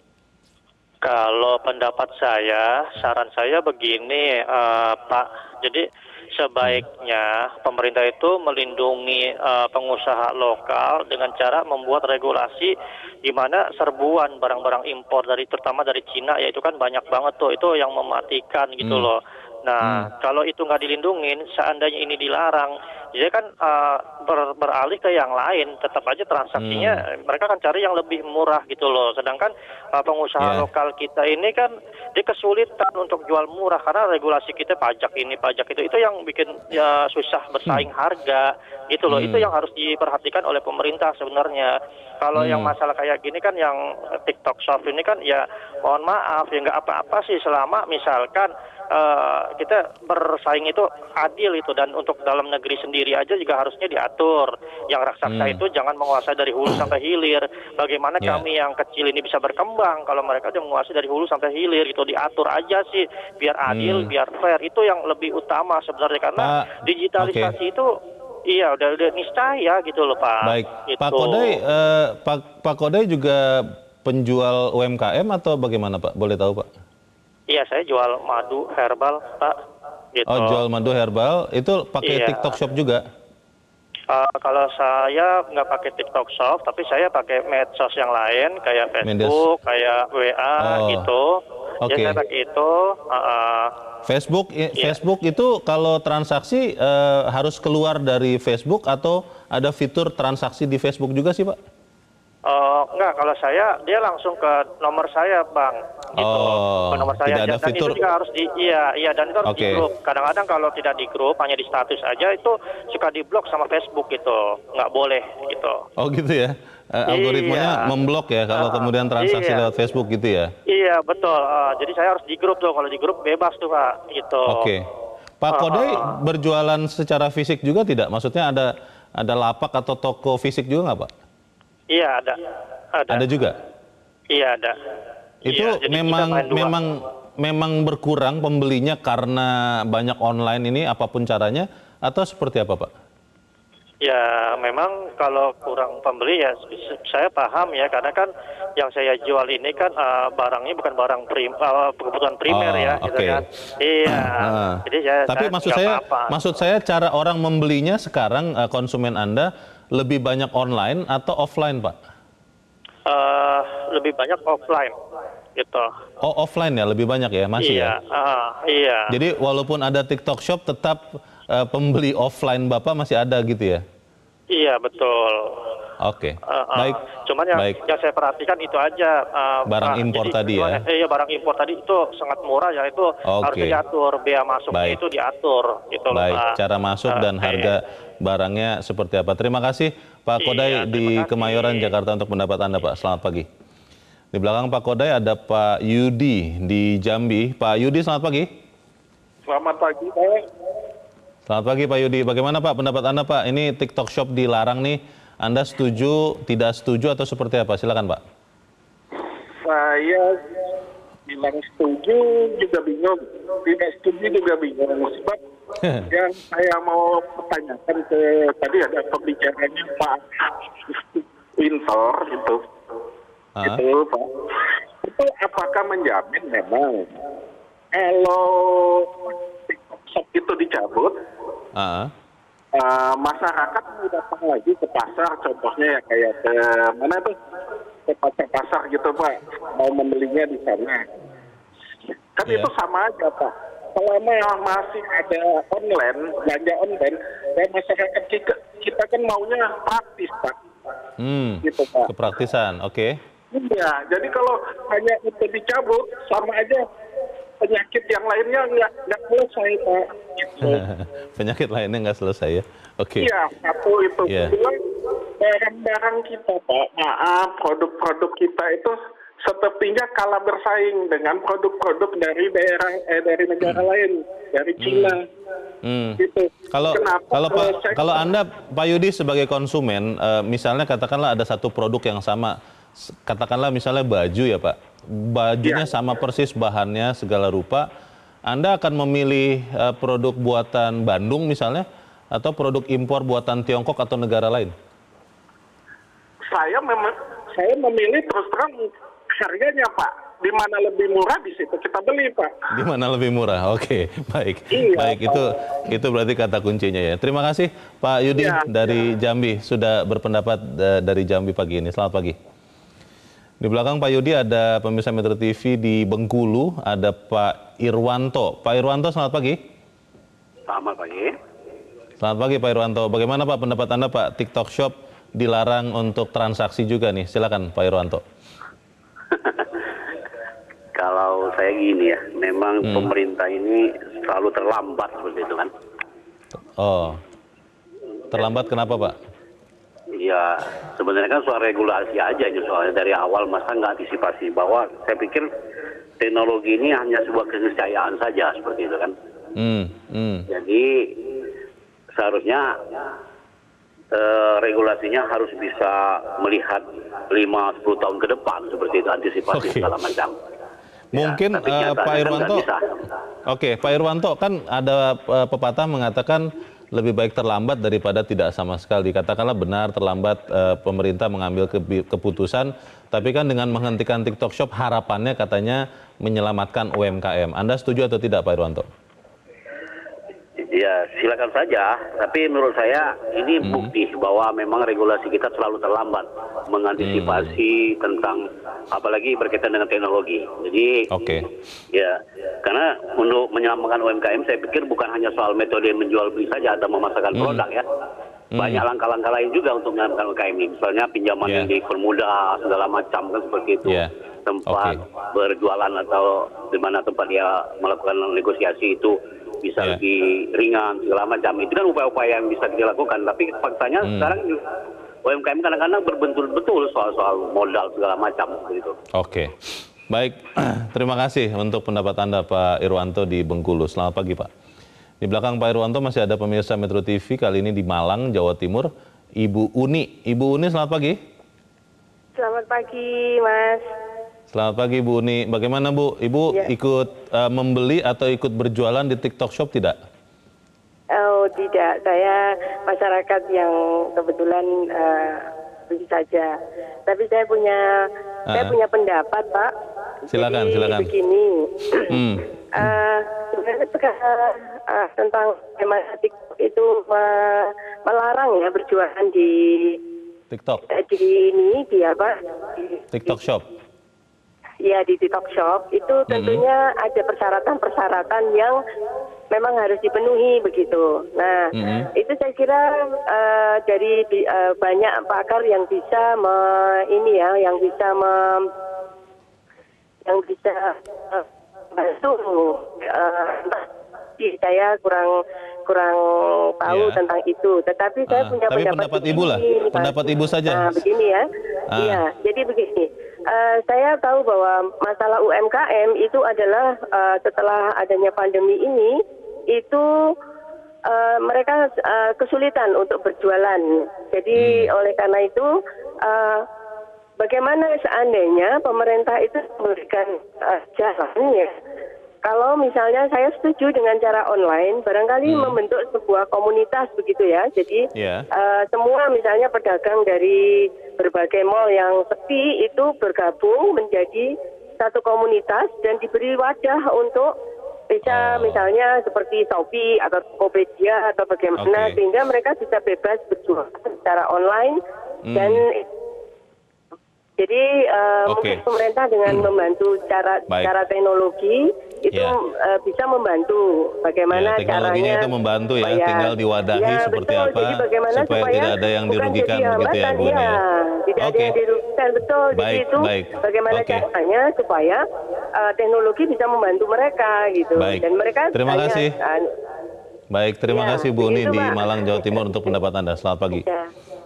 Speaker 5: Kalau pendapat saya, saran saya begini uh, Pak, jadi sebaiknya pemerintah itu melindungi uh, pengusaha lokal dengan cara membuat regulasi di mana serbuan barang-barang impor dari terutama dari Cina, yaitu kan banyak banget tuh, itu yang mematikan gitu hmm. loh. Nah, hmm. kalau itu nggak dilindungin, seandainya ini dilarang, jadi kan uh, ber, beralih ke yang lain, tetap aja transaksinya hmm. mereka akan cari yang lebih murah gitu loh. Sedangkan uh, pengusaha yeah. lokal kita ini kan dia kesulitan untuk jual murah karena regulasi kita pajak ini, pajak itu, itu yang bikin ya susah bersaing hmm. harga gitu loh. Hmm. Itu yang harus diperhatikan oleh pemerintah sebenarnya. Kalau hmm. yang masalah kayak gini kan, yang TikTok Shop ini kan ya mohon maaf ya nggak apa-apa sih selama misalkan Uh, kita bersaing itu adil itu, dan untuk dalam negeri sendiri aja juga harusnya diatur. Yang raksasa hmm. itu jangan menguasai dari hulu sampai hilir. Bagaimana yeah. kami yang kecil ini bisa berkembang kalau mereka udah menguasai dari hulu sampai hilir gitu, diatur aja sih biar adil, hmm. biar fair. Itu yang lebih utama sebenarnya, karena Pak, digitalisasi okay. itu iya udah udah niscaya gitu loh Pak.
Speaker 1: Baik,
Speaker 5: gitu.
Speaker 1: Pak Kodai, eh, Pak, Pak Kodai juga penjual U M K M atau bagaimana Pak? Boleh tahu Pak?
Speaker 5: Iya, saya jual madu herbal Pak. Gitu.
Speaker 1: Oh, jual madu herbal, itu pakai
Speaker 5: Iya.
Speaker 1: TikTok Shop juga?
Speaker 5: Uh, kalau saya nggak pakai TikTok Shop, tapi saya pakai medsos yang lain kayak Facebook,
Speaker 1: Medias.
Speaker 5: kayak W A
Speaker 1: Oh,
Speaker 5: gitu.
Speaker 1: oke.
Speaker 5: Jadi saya pakai itu. Uh, uh,
Speaker 1: Facebook, i-
Speaker 5: Iya.
Speaker 1: Facebook itu kalau transaksi eh, harus keluar dari Facebook atau ada fitur transaksi di Facebook juga sih Pak?
Speaker 5: uh, enggak, kalau saya dia langsung ke nomor saya Bang. Gitu.
Speaker 1: Oh,
Speaker 5: Ke nomor saya.
Speaker 1: tidak ada
Speaker 5: Dan
Speaker 1: fitur.
Speaker 5: itu juga harus di, iya, iya dan itu harus
Speaker 1: Oke.
Speaker 5: di grup. Kadang-kadang kalau tidak di grup, hanya di status aja itu suka diblok sama Facebook gitu. Nggak boleh gitu.
Speaker 1: Oh gitu ya? Eh, algoritmanya
Speaker 5: Iya.
Speaker 1: memblok ya kalau
Speaker 5: Ah,
Speaker 1: kemudian transaksi
Speaker 5: iya.
Speaker 1: lewat Facebook gitu ya?
Speaker 5: Iya betul. Uh, jadi saya harus di grup tuh. Kalau di grup bebas tuh Pak. Gitu.
Speaker 1: Oke. Pak Kodai berjualan secara fisik juga tidak? Maksudnya ada ada lapak atau toko fisik juga nggak Pak?
Speaker 5: Iya ada. Ada.
Speaker 1: Ada juga?
Speaker 5: Iya ada.
Speaker 1: Itu
Speaker 5: Iya, jadi kita
Speaker 1: memang
Speaker 5: main dua.
Speaker 1: memang memang berkurang pembelinya karena banyak online ini apapun caranya atau seperti apa Pak?
Speaker 5: Ya memang kalau kurang pembeli ya s- saya paham ya karena kan yang saya jual ini kan uh, barangnya bukan barang prim, uh, kebutuhan primer
Speaker 1: Oh,
Speaker 5: ya gitu
Speaker 1: oke.
Speaker 5: kan. Iya.
Speaker 1: Ah.
Speaker 5: Jadi saya
Speaker 1: Tapi
Speaker 5: saya
Speaker 1: maksud
Speaker 5: nggak
Speaker 1: saya
Speaker 5: apa-apa.
Speaker 1: maksud saya cara orang membelinya sekarang eh, konsumen Anda lebih banyak online atau offline Pak?
Speaker 5: Uh, lebih banyak offline gitu.
Speaker 1: Oh offline ya lebih banyak ya masih
Speaker 5: Iya.
Speaker 1: ya?
Speaker 5: ah, iya.
Speaker 1: Jadi walaupun ada TikTok Shop tetap eh, pembeli offline Bapak masih ada gitu ya?
Speaker 5: Iya betul.
Speaker 1: Oke,
Speaker 5: Uh, uh,
Speaker 1: baik.
Speaker 5: Cuman yang,
Speaker 1: baik.
Speaker 5: yang saya perhatikan itu aja. uh,
Speaker 1: Barang
Speaker 5: Pak.
Speaker 1: impor
Speaker 5: Jadi,
Speaker 1: tadi ya?
Speaker 5: eh, Iya barang impor tadi itu sangat murah ya itu
Speaker 1: Oke.
Speaker 5: harusnya diatur bea masuknya
Speaker 1: Baik.
Speaker 5: itu diatur gitu loh,
Speaker 1: Baik,
Speaker 5: Pak.
Speaker 1: cara masuk
Speaker 5: Uh,
Speaker 1: dan
Speaker 5: eh,
Speaker 1: harga barangnya seperti apa. Terima kasih Pak
Speaker 5: Iya,
Speaker 1: Kodai
Speaker 5: terima
Speaker 1: di
Speaker 5: kasih.
Speaker 1: Kemayoran, Jakarta untuk pendapat Anda Pak. Selamat pagi. Di belakang Pak Kodai ada Pak Yudi di Jambi. Pak Yudi selamat pagi.
Speaker 6: Selamat pagi, Pak.
Speaker 1: Selamat pagi Pak Yudi. Bagaimana Pak pendapat Anda Pak? Ini TikTok Shop dilarang nih. Anda setuju, tidak setuju atau seperti apa? Silakan Pak.
Speaker 6: Saya bilang setuju juga bingung, tidak setuju juga bingung. Sebab yang saya mau pertanyakan ke tadi ada pembicaranya Pak Winter itu,
Speaker 1: Ah.
Speaker 6: itu Pak, itu apakah menjamin memang kalau TikTok Shop itu dicabut,
Speaker 1: Ah.
Speaker 6: Uh, masyarakat mau datang lagi ke pasar, contohnya ya kayak ke mana tuh, ke pasar-pasar gitu Pak, mau membelinya di sana. Kan
Speaker 1: Iya.
Speaker 6: itu sama aja Pak. Selama masih ada online, belanja online, dan masyarakat kita, kita kan maunya praktis Pak.
Speaker 1: Hmm.
Speaker 6: Gitu Pak.
Speaker 1: Kepraktisan, oke.
Speaker 6: Iya, jadi kalau hanya itu dicabut, sama aja penyakit yang lainnya nggak nggak selesai Pak. Gitu.
Speaker 1: Penyakit lainnya nggak selesai ya? Oke.
Speaker 6: Iya, satu itu.
Speaker 1: Iya.
Speaker 6: Kedua, barang-barang kita, Pak, maaf, produk-produk kita itu sepertinya kalah bersaing dengan produk-produk dari daerah, eh, dari negara lain, dari Cina.
Speaker 1: Hmm.
Speaker 6: Gitu.
Speaker 1: Kalau
Speaker 6: Kenapa?
Speaker 1: kalau Pak
Speaker 6: Eh, saya-
Speaker 1: kalau Anda Pak Yudi sebagai konsumen, eh, misalnya katakanlah ada satu produk yang sama, S- katakanlah misalnya baju ya Pak, bajunya
Speaker 6: Ya.
Speaker 1: sama persis bahannya segala rupa, Anda akan memilih eh, produk buatan Bandung misalnya atau produk impor buatan Tiongkok atau negara lain?
Speaker 6: saya memang saya memilih terus terang harganya Pak. Di mana lebih murah di situ kita beli Pak.
Speaker 1: Di mana lebih murah? Oke, baik.
Speaker 6: Iya,
Speaker 1: baik,
Speaker 6: Pak.
Speaker 1: itu itu berarti kata kuncinya ya. Terima kasih Pak Yudi
Speaker 6: Iya,
Speaker 1: dari Jambi sudah berpendapat eh, dari Jambi pagi ini. Selamat pagi. Di belakang Pak Yudi ada pemirsa Metro T V di Bengkulu, ada Pak Irwanto. Pak Irwanto, selamat pagi.
Speaker 4: Selamat pagi.
Speaker 1: Selamat pagi Pak Irwanto. Bagaimana Pak pendapat Anda Pak, TikTok Shop dilarang untuk transaksi juga nih? Silakan Pak Irwanto.
Speaker 4: Kalau saya gini ya, memang
Speaker 1: Hmm.
Speaker 4: pemerintah ini selalu terlambat seperti itu kan.
Speaker 1: Oh, terlambat kenapa Pak?
Speaker 4: Ya, sebenarnya kan soal regulasi aja ini soalnya dari awal masa nggak antisipasi bahwa saya pikir teknologi ini hanya sebuah keniscayaan saja seperti itu kan.
Speaker 1: Hmm, hmm.
Speaker 4: Jadi seharusnya eh, regulasinya harus bisa melihat lima sepuluh tahun ke depan seperti itu antisipasi
Speaker 1: Oke.
Speaker 4: segala macam.
Speaker 1: Mungkin
Speaker 4: Ya, tapi
Speaker 1: eh,
Speaker 4: kenyataannya
Speaker 1: Pak
Speaker 4: kan
Speaker 1: Irwanto,
Speaker 4: nggak bisa.
Speaker 1: oke Pak Irwanto kan ada eh, pepatah mengatakan lebih baik terlambat daripada tidak sama sekali. Katakanlah benar terlambat eh, pemerintah mengambil ke- keputusan, tapi kan dengan menghentikan TikTok Shop harapannya katanya menyelamatkan U M K M. Anda setuju atau tidak, Pak Irwanto?
Speaker 7: Ya, silakan saja. Tapi menurut saya ini
Speaker 1: Hmm.
Speaker 7: bukti bahwa memang regulasi kita selalu terlambat mengantisipasi tentang apalagi berkaitan dengan teknologi. Jadi,
Speaker 1: Oke.
Speaker 7: ya, karena untuk menyelamatkan U M K M saya pikir bukan hanya soal metode menjual beli saja atau memasarkan produk ya. Banyak langkah-langkah lain juga untuk menyelamatkan U M K M ini. Misalnya pinjaman
Speaker 1: Yeah.
Speaker 7: yang dipermudah segala macam kan seperti itu.
Speaker 1: Yeah.
Speaker 7: Tempat
Speaker 1: Oke.
Speaker 7: berjualan atau di mana tempat dia melakukan negosiasi itu bisa
Speaker 1: Ya.
Speaker 7: lebih ringan segala macam. Itu kan upaya-upaya yang bisa dilakukan. Tapi faktanya
Speaker 1: Hmm.
Speaker 7: sekarang U M K M kadang-kadang berbentul betul soal-soal modal segala macam begitu.
Speaker 1: Oke. Baik, terima kasih untuk pendapat Anda Pak Irwanto di Bengkulu. Selamat pagi Pak. Di belakang Pak Irwanto masih ada pemirsa Metro T V, kali ini di Malang, Jawa Timur, Ibu Uni. Ibu Uni, selamat pagi.
Speaker 8: Selamat pagi, Mas.
Speaker 1: Selamat pagi Bu Uni. Bagaimana Bu? Ibu
Speaker 8: Ya.
Speaker 1: ikut uh, membeli atau ikut berjualan di TikTok Shop tidak?
Speaker 8: Oh tidak, saya masyarakat yang kebetulan uh, beli saja. Tapi saya punya
Speaker 1: Ah.
Speaker 8: saya punya pendapat, Pak.
Speaker 1: Silakan,
Speaker 8: Jadi,
Speaker 1: silakan.
Speaker 8: begini,
Speaker 1: Hmm.
Speaker 8: uh, sebenarnya sekarang uh, tentang bagaimana TikTok itu uh, melarang ya berjualan di
Speaker 1: TikTok,
Speaker 8: eh, di ini di apa? Di,
Speaker 1: TikTok Shop.
Speaker 8: Ya di TikTok Shop itu tentunya ada persyaratan-persyaratan yang memang harus dipenuhi begitu. Nah
Speaker 1: Mhm.
Speaker 8: itu saya kira uh, dari uh, banyak pakar yang bisa me, ini ya, yang bisa me, yang bisa uh, bantu. Uh, saya kurang kurang tahu
Speaker 1: Ya.
Speaker 8: tentang itu. Tetapi saya
Speaker 1: Ah,
Speaker 8: punya
Speaker 1: tapi
Speaker 8: pendapat,
Speaker 1: pendapat
Speaker 8: begini,
Speaker 1: Ibu lah,
Speaker 8: Mas.
Speaker 1: pendapat Ibu saja.
Speaker 8: Nah, begini ya.
Speaker 1: Ah.
Speaker 8: Iya, jadi begini. Uh, saya tahu bahwa masalah U M K M itu adalah uh, setelah adanya pandemi ini itu uh, mereka uh, kesulitan untuk berjualan. Jadi
Speaker 1: Hmm.
Speaker 8: oleh karena itu uh, bagaimana seandainya pemerintah itu memberikan uh, jalan ya. Kalau misalnya saya setuju dengan cara online, barangkali
Speaker 1: Hmm.
Speaker 8: membentuk sebuah komunitas begitu ya. Jadi
Speaker 1: Ya.
Speaker 8: uh, semua misalnya pedagang dari berbagai mall yang sepi itu bergabung menjadi satu komunitas dan diberi wadah untuk bisa
Speaker 1: Oh.
Speaker 8: misalnya seperti Shopee atau Tokopedia atau bagaimana,
Speaker 1: Oke.
Speaker 8: sehingga mereka bisa bebas berjualan secara online
Speaker 1: Hmm.
Speaker 8: dan jadi uh,
Speaker 1: Oke.
Speaker 8: mungkin pemerintah dengan membantu cara
Speaker 1: Baik.
Speaker 8: cara teknologi itu
Speaker 1: Ya.
Speaker 8: uh, bisa membantu bagaimana
Speaker 1: Ya, teknologinya
Speaker 8: caranya
Speaker 1: itu membantu ya,
Speaker 8: supaya-
Speaker 1: tinggal diwadahi
Speaker 8: ya,
Speaker 1: seperti
Speaker 8: betul.
Speaker 1: apa,
Speaker 8: Jadi bagaimana
Speaker 1: supaya tidak ada yang
Speaker 8: bukan
Speaker 1: dirugikan
Speaker 8: jadi
Speaker 1: begitu ya,
Speaker 8: hambatan,
Speaker 1: Bu Uni, ya.
Speaker 8: tidak ada
Speaker 1: Oke.
Speaker 8: yang dirugikan, betul. Jadi
Speaker 1: Baik,
Speaker 8: itu
Speaker 1: baik.
Speaker 8: bagaimana
Speaker 1: Oke.
Speaker 8: caranya supaya uh, teknologi bisa membantu mereka gitu.
Speaker 1: Baik.
Speaker 8: Dan mereka
Speaker 1: Terima
Speaker 8: hanya,
Speaker 1: kasih.
Speaker 8: uh,
Speaker 1: Baik, terima
Speaker 8: Ya,
Speaker 1: kasih Bu Uni
Speaker 8: begitu,
Speaker 1: di
Speaker 8: Pak.
Speaker 1: Malang, Jawa Timur untuk pendapat Anda. Selamat pagi.
Speaker 8: ya.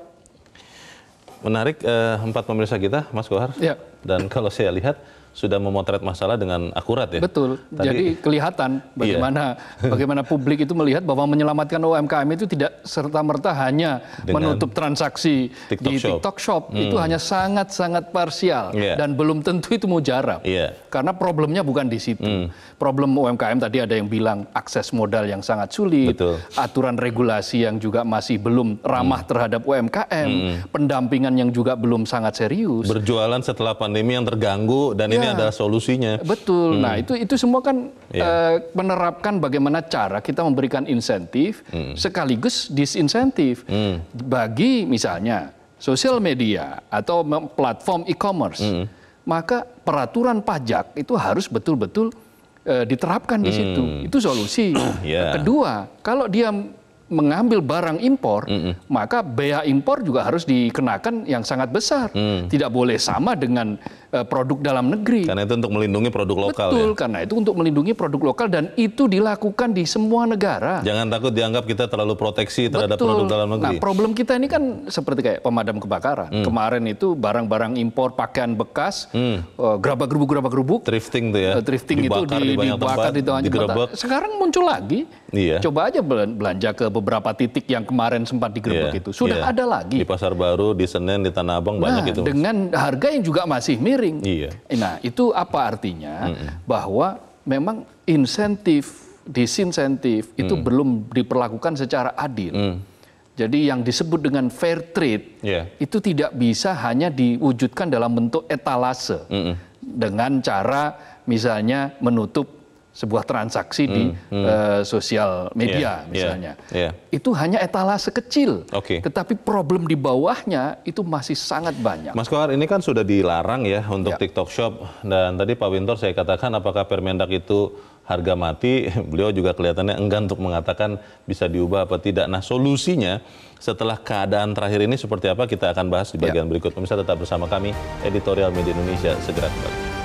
Speaker 1: Menarik eh, empat pemirsa kita, Mas Kohar.
Speaker 2: Ya.
Speaker 1: Dan kalau saya lihat sudah memotret masalah dengan akurat ya.
Speaker 2: Betul.
Speaker 1: Tadi-
Speaker 2: Jadi kelihatan bagaimana bagaimana publik itu melihat bahwa menyelamatkan U M K M itu tidak serta-merta hanya
Speaker 1: Dengan
Speaker 2: menutup transaksi
Speaker 1: TikTok
Speaker 2: di
Speaker 1: Shop.
Speaker 2: TikTok Shop. Itu hanya sangat-sangat parsial
Speaker 1: Iya.
Speaker 2: dan belum tentu itu mujarab.
Speaker 1: Iya.
Speaker 2: Karena problemnya bukan di situ. Problem U M K M tadi ada yang bilang akses modal yang sangat sulit,
Speaker 1: Betul.
Speaker 2: aturan regulasi yang juga masih belum ramah terhadap U M K M, pendampingan yang juga belum sangat serius.
Speaker 1: Berjualan setelah pandemi yang terganggu dan ini
Speaker 2: Ya.
Speaker 1: adalah solusinya.
Speaker 2: Betul. Nah, itu itu semua kan
Speaker 1: Iya.
Speaker 2: eh, menerapkan bagaimana cara kita memberikan insentif sekaligus disinsentif bagi misalnya sosial media atau mem- platform e-commerce. Maka peraturan pajak itu harus betul-betul eh, diterapkan di situ. Itu solusi.
Speaker 1: Iya.
Speaker 2: Kedua, kalau dia mengambil barang impor, maka bea impor juga harus dikenakan yang sangat besar. Tidak boleh sama dengan eh, produk dalam negeri.
Speaker 1: Karena itu untuk melindungi produk lokal
Speaker 2: Betul,
Speaker 1: ya.
Speaker 2: karena itu untuk melindungi produk lokal dan itu dilakukan di semua negara.
Speaker 1: Jangan takut dianggap kita terlalu proteksi terhadap
Speaker 2: Betul.
Speaker 1: produk dalam
Speaker 2: Nah,
Speaker 1: negeri.
Speaker 2: problem kita ini kan seperti kayak pemadam kebakaran. Kemarin itu barang-barang impor pakaian bekas, eh, gerabak-gerubuk gerabak-gerubuk,
Speaker 1: Thrifting tuh ya.
Speaker 2: eh, thrifting itu
Speaker 1: Dibakar
Speaker 2: di-
Speaker 1: di banyak
Speaker 2: dibakar
Speaker 1: tempat,
Speaker 2: di banyak tempat.
Speaker 1: digerebek.
Speaker 2: Sekarang muncul lagi.
Speaker 1: Iya.
Speaker 2: Coba aja belan- belanja ke beberapa titik yang kemarin sempat digerebek
Speaker 1: Iya,
Speaker 2: itu. Sudah
Speaker 1: iya.
Speaker 2: ada lagi.
Speaker 1: Di Pasar Baru, di Senen, di Tanah Abang banyak
Speaker 2: Nah,
Speaker 1: itu.
Speaker 2: dengan harga yang juga masih miring.
Speaker 1: Iya.
Speaker 2: Nah, itu apa artinya? Bahwa memang insentif disinsentif itu
Speaker 1: Hmm.
Speaker 2: belum diperlakukan secara adil.
Speaker 1: Hmm.
Speaker 2: Jadi yang disebut dengan fair trade
Speaker 1: Yeah.
Speaker 2: itu tidak bisa hanya diwujudkan dalam bentuk etalase
Speaker 1: Mm-mm.
Speaker 2: dengan cara misalnya menutup sebuah transaksi di
Speaker 1: Hmm, hmm.
Speaker 2: eh, sosial
Speaker 1: Yeah,
Speaker 2: media misalnya.
Speaker 1: yeah, yeah.
Speaker 2: Itu hanya etalase kecil.
Speaker 1: Oke.
Speaker 2: Tetapi problem di bawahnya itu masih sangat banyak.
Speaker 1: Mas Kohar, ini kan sudah dilarang ya untuk
Speaker 2: Ya.
Speaker 1: TikTok Shop, dan tadi Pak Wintor saya katakan apakah Permendak itu harga mati, beliau juga kelihatannya enggan untuk mengatakan bisa diubah apa tidak. Nah, solusinya setelah keadaan terakhir ini seperti apa kita akan bahas di bagian
Speaker 2: Ya.
Speaker 1: berikut. Pemirsa tetap bersama kami, Editorial Media Indonesia segera kembali.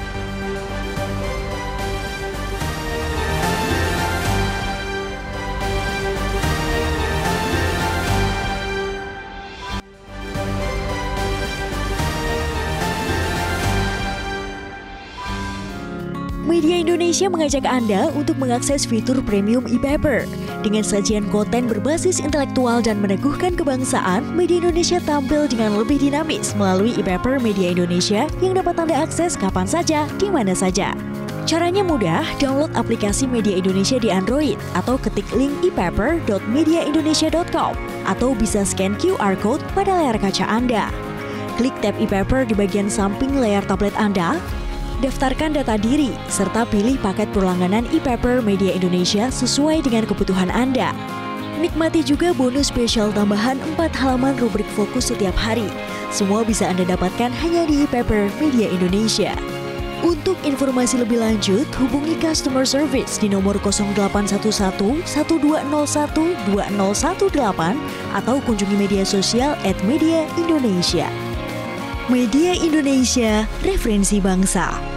Speaker 9: Media Indonesia mengajak Anda untuk mengakses fitur premium e-paper. Dengan sajian konten berbasis intelektual dan meneguhkan kebangsaan, Media Indonesia tampil dengan lebih dinamis melalui e-paper Media Indonesia yang dapat Anda akses kapan saja, di mana saja. Caranya mudah, download aplikasi Media Indonesia di Android atau ketik link e paper dot media indonesia dot com atau bisa scan Q R code pada layar kaca Anda. Klik tab e-paper di bagian samping layar tablet Anda. Daftarkan data diri, serta pilih paket berlangganan e-paper Media Indonesia sesuai dengan kebutuhan Anda. Nikmati juga bonus spesial tambahan empat halaman rubrik fokus setiap hari. Semua bisa Anda dapatkan hanya di e-paper Media Indonesia. Untuk informasi lebih lanjut, hubungi customer service di nomor nol delapan satu satu, satu dua nol satu, dua nol satu delapan atau kunjungi media sosial at Media Indonesia. Media Indonesia, referensi bangsa.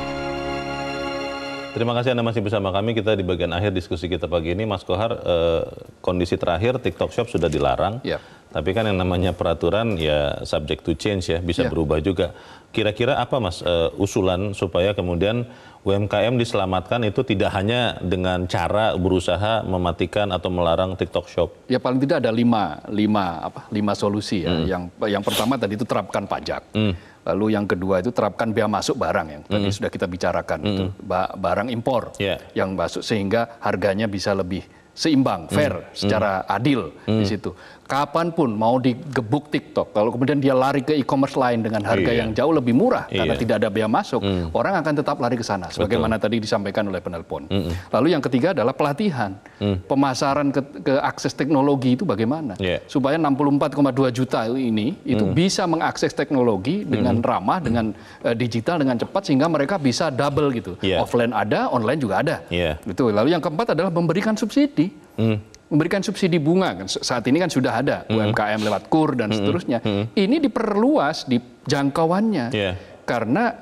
Speaker 1: Terima kasih Anda masih bersama kami. Kita di bagian akhir diskusi kita pagi ini. Mas Kohar, eh, kondisi terakhir TikTok Shop sudah dilarang.
Speaker 2: Ya.
Speaker 1: Tapi kan yang namanya peraturan ya subject to change ya, bisa
Speaker 2: Ya.
Speaker 1: berubah juga. Kira-kira apa Mas eh, usulan supaya kemudian U M K M diselamatkan itu tidak hanya dengan cara berusaha mematikan atau melarang TikTok Shop?
Speaker 2: Ya paling tidak ada lima, lima, apa, lima solusi ya.
Speaker 1: Hmm.
Speaker 2: Yang, yang pertama tadi itu terapkan pajak.
Speaker 1: Hmm.
Speaker 2: Lalu yang kedua itu terapkan bea masuk barang yang tadi
Speaker 1: Hmm.
Speaker 2: sudah kita bicarakan.
Speaker 1: Hmm.
Speaker 2: Itu ba- barang impor
Speaker 1: Yeah.
Speaker 2: yang masuk sehingga harganya bisa lebih seimbang, fair,
Speaker 1: Hmm.
Speaker 2: secara adil di situ. Kapanpun mau digebuk TikTok, kalau kemudian dia lari ke e-commerce lain dengan harga
Speaker 1: Iya.
Speaker 2: yang jauh lebih murah karena
Speaker 1: Iya.
Speaker 2: tidak ada bea masuk,
Speaker 1: Hmm.
Speaker 2: orang akan tetap lari ke sana. Sebagaimana tadi disampaikan oleh penelpon.
Speaker 1: Hmm.
Speaker 2: Lalu yang ketiga adalah pelatihan,
Speaker 1: Hmm.
Speaker 2: pemasaran ke, ke akses teknologi itu bagaimana?
Speaker 1: Iya.
Speaker 2: Supaya enam puluh empat koma dua juta ini itu
Speaker 1: Hmm.
Speaker 2: bisa mengakses teknologi dengan ramah, dengan uh, digital, dengan cepat sehingga mereka bisa double gitu.
Speaker 1: Iya.
Speaker 2: Offline ada, online juga ada.
Speaker 1: Iya.
Speaker 2: Gitu. Lalu yang keempat adalah memberikan subsidi.
Speaker 1: Hmm.
Speaker 2: Memberikan subsidi bunga kan saat ini kan sudah ada U M K M lewat K U R dan seterusnya. Ini diperluas di jangkauannya
Speaker 1: Iya.
Speaker 2: karena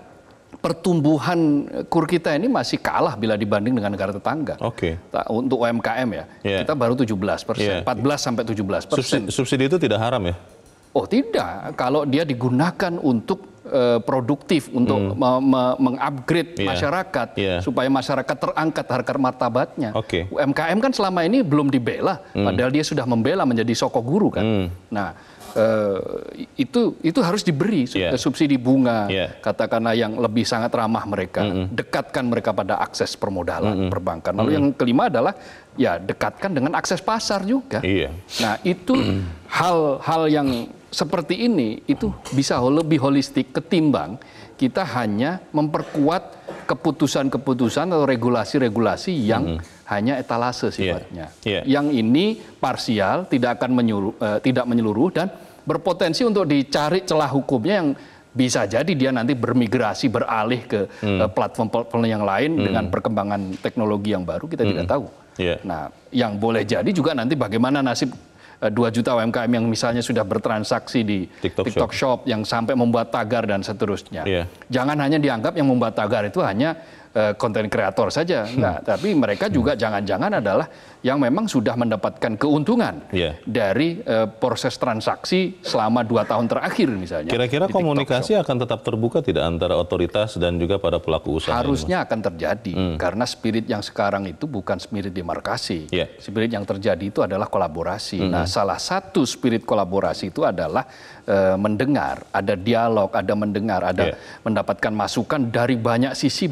Speaker 2: pertumbuhan K U R kita ini masih kalah bila dibanding dengan negara tetangga.
Speaker 1: Oke.
Speaker 2: Ta- Untuk U M K M ya,
Speaker 1: Iya.
Speaker 2: kita baru tujuh belas persen,
Speaker 1: Iya.
Speaker 2: empat belas sampai tujuh belas persen.
Speaker 1: Subsidi, subsidi itu tidak haram ya?
Speaker 2: Oh tidak, kalau dia digunakan untuk eh, produktif, untuk me- me- mengupgrade
Speaker 1: Iya.
Speaker 2: masyarakat
Speaker 1: Iya.
Speaker 2: supaya masyarakat terangkat harkat martabatnya.
Speaker 1: Oke.
Speaker 2: U M K M kan selama ini belum dibela, padahal dia sudah membela menjadi soko guru kan.
Speaker 1: Hmm.
Speaker 2: Nah eh, itu itu harus diberi su-
Speaker 1: Iya.
Speaker 2: subsidi bunga,
Speaker 1: Iya.
Speaker 2: katakanlah yang lebih sangat ramah mereka, dekatkan mereka pada akses permodalan perbankan. Lalu yang kelima adalah ya dekatkan dengan akses pasar juga.
Speaker 1: Iya.
Speaker 2: Nah itu hal-hal yang seperti ini itu bisa lebih holistik ketimbang kita hanya memperkuat keputusan-keputusan atau regulasi-regulasi yang hanya etalase sifatnya.
Speaker 1: Iya.
Speaker 2: Yang ini parsial, tidak akan menyuruh, eh, tidak menyeluruh dan berpotensi untuk dicari celah hukumnya yang bisa jadi dia nanti bermigrasi beralih ke eh, platform-platform yang lain dengan perkembangan teknologi yang baru kita tidak tahu.
Speaker 1: Iya.
Speaker 2: Nah, yang boleh jadi juga nanti bagaimana nasib eh, dua juta U M K M yang misalnya sudah bertransaksi di
Speaker 1: TikTok
Speaker 2: TikTok, Shop. yang sampai membuat tagar dan seterusnya.
Speaker 1: Iya.
Speaker 2: Jangan hanya dianggap yang membuat tagar itu hanya konten kreator saja, enggak. Tapi mereka juga jangan-jangan adalah yang memang sudah mendapatkan keuntungan
Speaker 1: Iya.
Speaker 2: dari eh, proses transaksi selama dua tahun terakhir misalnya.
Speaker 1: Kira-kira
Speaker 2: di TikTok
Speaker 1: komunikasi
Speaker 2: Shop.
Speaker 1: akan tetap terbuka tidak antara otoritas dan juga para pelaku usaha? ini, Mas?
Speaker 2: Harusnya akan terjadi karena spirit yang sekarang itu bukan spirit demarkasi.
Speaker 1: Iya.
Speaker 2: Spirit yang terjadi itu adalah kolaborasi. Nah, salah satu spirit kolaborasi itu adalah eh, mendengar, ada dialog, ada mendengar, ada
Speaker 1: Iya.
Speaker 2: mendapatkan masukan dari banyak sisi bukan hanya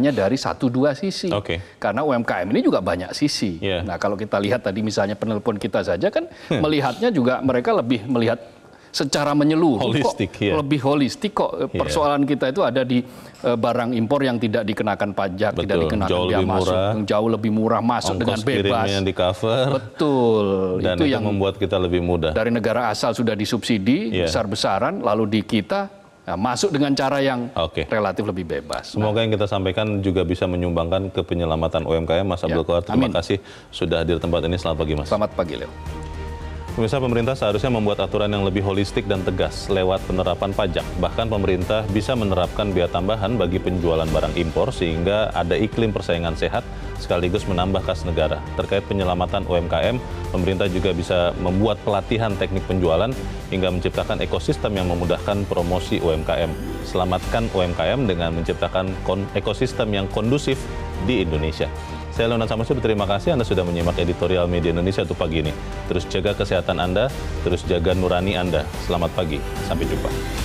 Speaker 2: hanya dari satu dua sisi.
Speaker 1: Okay.
Speaker 2: Karena U M K M ini juga banyak sisi. Yeah. Nah kalau kita lihat tadi misalnya penelpon kita saja kan melihatnya juga mereka lebih melihat secara menyeluruh,
Speaker 1: holistik,
Speaker 2: kok
Speaker 1: yeah.
Speaker 2: lebih holistik kok. Persoalan yeah. kita itu ada di uh, barang impor yang tidak dikenakan pajak,
Speaker 1: Betul.
Speaker 2: tidak dikenakan
Speaker 1: jauh
Speaker 2: biaya
Speaker 1: lebih
Speaker 2: masuk,
Speaker 1: murah,
Speaker 2: jauh lebih murah masuk
Speaker 1: ongkos
Speaker 2: dengan bebas.
Speaker 1: kirimnya di cover.
Speaker 2: Betul.
Speaker 1: Dan itu,
Speaker 2: itu yang
Speaker 1: membuat kita lebih mudah.
Speaker 2: Dari negara asal sudah disubsidi yeah. besar-besaran, lalu di kita nah, masuk dengan cara yang okay. relatif lebih bebas.
Speaker 1: Semoga nah. yang kita sampaikan juga bisa menyumbangkan ke penyelamatan U M K M. Mas Abdul Qahar, terima Amin. kasih sudah hadir di tempat ini. Selamat pagi, Mas.
Speaker 2: Selamat pagi, Leo.
Speaker 1: Pemirsa, pemerintah seharusnya membuat aturan yang lebih holistik dan tegas lewat penerapan pajak. Bahkan pemerintah bisa menerapkan biaya tambahan bagi penjualan barang impor sehingga ada iklim persaingan sehat sekaligus menambah kas negara. Terkait penyelamatan U M K M, pemerintah juga bisa membuat pelatihan teknik penjualan hingga menciptakan ekosistem yang memudahkan promosi U M K M. Selamatkan U M K M dengan menciptakan ekosistem yang kondusif di Indonesia. Saya Leonard Samosir, terima kasih Anda sudah menyimak editorial Media Indonesia untuk pagi ini. Terus jaga kesehatan Anda, terus jaga nurani Anda. Selamat pagi, sampai jumpa.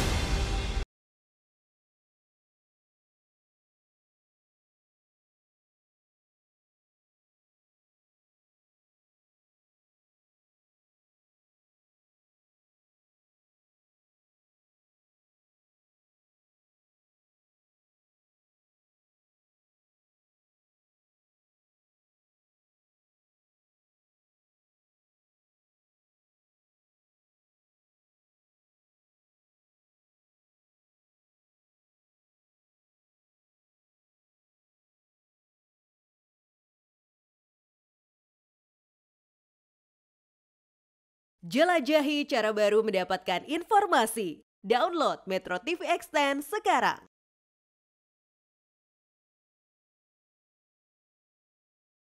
Speaker 10: Jelajahi cara baru mendapatkan informasi. Download Metro T V Extend sekarang.